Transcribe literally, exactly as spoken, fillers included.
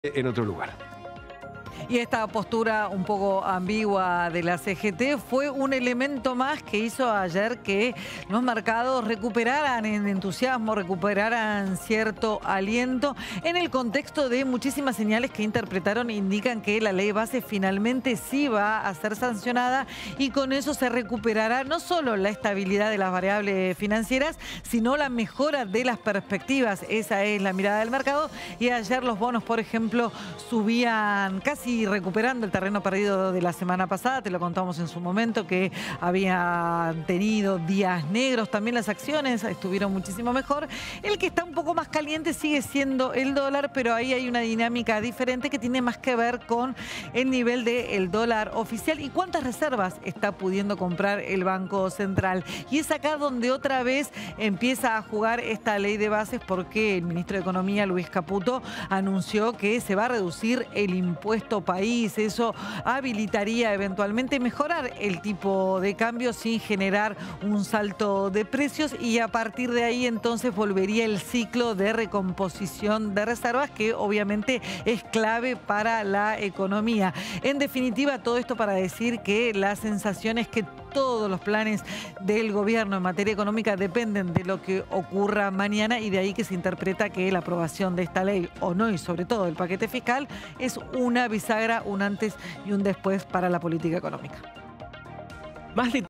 en otro lugar. Y esta postura un poco ambigua de la C G T fue un elemento más que hizo ayer que los mercados recuperaran en entusiasmo, recuperaran cierto aliento en el contexto de muchísimas señales que interpretaron indican que la ley base finalmente sí va a ser sancionada y con eso se recuperará no solo la estabilidad de las variables financieras, sino la mejora de las perspectivas. Esa es la mirada del mercado y ayer los bonos, por ejemplo, subían casi recuperando el terreno perdido de la semana pasada. Te lo contamos en su momento que habían tenido días negros. También las acciones estuvieron muchísimo mejor. El que está un poco más caliente sigue siendo el dólar, pero ahí hay una dinámica diferente que tiene más que ver con el nivel del dólar oficial y cuántas reservas está pudiendo comprar el Banco Central. Y es acá donde otra vez empieza a jugar esta ley de bases porque el ministro de Economía, Luis Caputo, anunció que se va a reducir el impuesto país. Eso habilitaría eventualmente mejorar el tipo de cambio sin generar un salto de precios y a partir de ahí entonces volvería el ciclo de recomposición de reservas que obviamente es clave para la economía. En definitiva, todo esto para decir que la sensación es que todos los planes del gobierno en materia económica dependen de lo que ocurra mañana y de ahí que se interpreta que la aprobación de esta ley o no y sobre todo el paquete fiscal es una bisagra, un antes y un después para la política económica. Más